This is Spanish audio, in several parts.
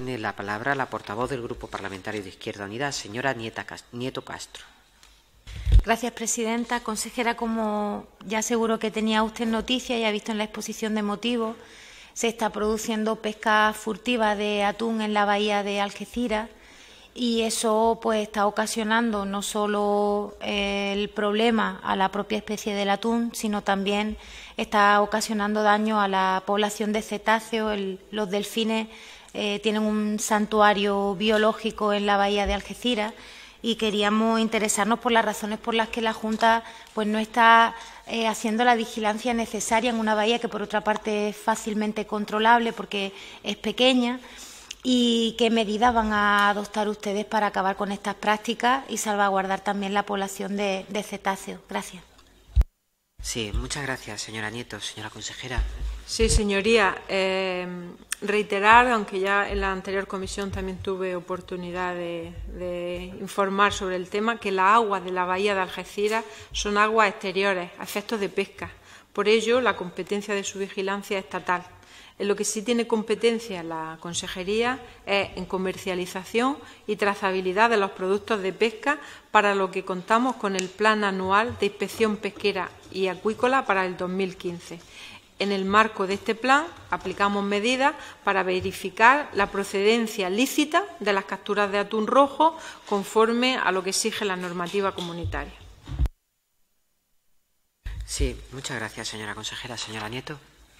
Tiene la palabra la portavoz del Grupo Parlamentario de Izquierda Unida, señora Nieto Castro. Gracias, presidenta. Consejera, como ya seguro que tenía usted noticia y ha visto en la exposición de motivos, se está produciendo pesca furtiva de atún en la bahía de Algeciras y eso pues está ocasionando no solo el problema a la propia especie del atún, sino también está ocasionando daño a la población de cetáceos. Los delfines tienen un santuario biológico en la bahía de Algeciras y queríamos interesarnos por las razones por las que la Junta pues no está haciendo la vigilancia necesaria en una bahía que por otra parte es fácilmente controlable porque es pequeña, y qué medidas van a adoptar ustedes para acabar con estas prácticas y salvaguardar también la población de cetáceos. Gracias. Sí, muchas gracias, señora Nieto. Señora consejera. Sí, señoría. Reiterar, aunque ya en la anterior comisión también tuve oportunidad de informar sobre el tema, que las aguas de la bahía de Algeciras son aguas exteriores a efectos de pesca. Por ello, la competencia de su vigilancia es estatal. En lo que sí tiene competencia la Consejería es en comercialización y trazabilidad de los productos de pesca, para lo que contamos con el Plan Anual de Inspección Pesquera y Acuícola para el 2015. En el marco de este plan aplicamos medidas para verificar la procedencia lícita de las capturas de atún rojo conforme a lo que exige la normativa comunitaria. Sí, muchas gracias, señora consejera. Señora Nieto.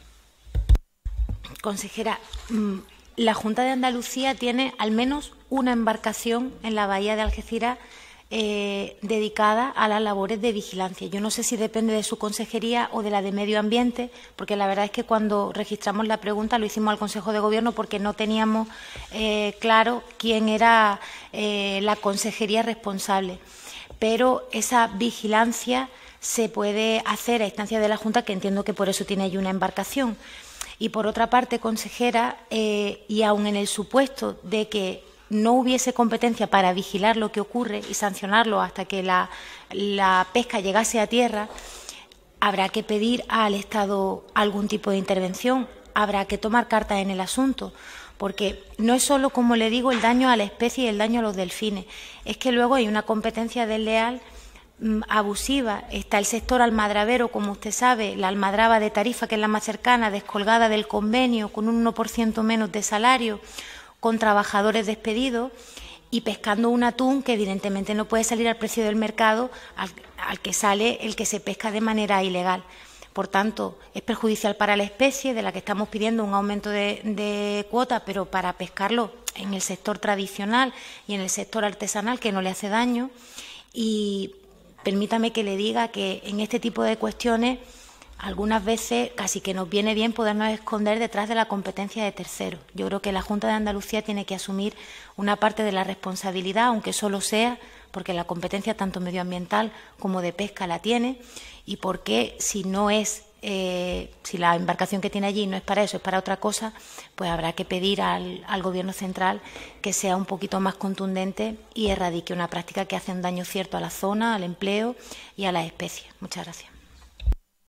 Consejera, la Junta de Andalucía tiene al menos una embarcación en la bahía de Algeciras dedicada a las labores de vigilancia. Yo no sé si depende de su consejería o de la de Medio Ambiente, porque la verdad es que cuando registramos la pregunta lo hicimos al Consejo de Gobierno porque no teníamos claro quién era la consejería responsable. Pero esa vigilancia se puede hacer a instancia de la Junta, que entiendo que por eso tiene allí una embarcación. Y por otra parte, consejera, y aun en el supuesto de que no hubiese competencia para vigilar lo que ocurre y sancionarlo hasta que la pesca llegase a tierra, habrá que pedir al Estado algún tipo de intervención, habrá que tomar cartas en el asunto, porque no es solo, como le digo, el daño a la especie y el daño a los delfines, es que luego hay una competencia desleal abusiva. Está el sector almadravero, como usted sabe, la almadraba de Tarifa, que es la más cercana, descolgada del convenio, con un 1% menos de salario, con trabajadores despedidos y pescando un atún que evidentemente no puede salir al precio del mercado al que sale el que se pesca de manera ilegal. Por tanto, es perjudicial para la especie, de la que estamos pidiendo un aumento de cuota, pero para pescarlo en el sector tradicional y en el sector artesanal, que no le hace daño. Y permítame que le diga que en este tipo de cuestiones algunas veces casi que nos viene bien podernos esconder detrás de la competencia de terceros. Yo creo que la Junta de Andalucía tiene que asumir una parte de la responsabilidad, aunque solo sea porque la competencia tanto medioambiental como de pesca la tiene, y porque si no es, si la embarcación que tiene allí no es para eso, es para otra cosa, pues habrá que pedir al Gobierno central que sea un poquito más contundente y erradique una práctica que hace un daño cierto a la zona, al empleo y a las especies. Muchas gracias.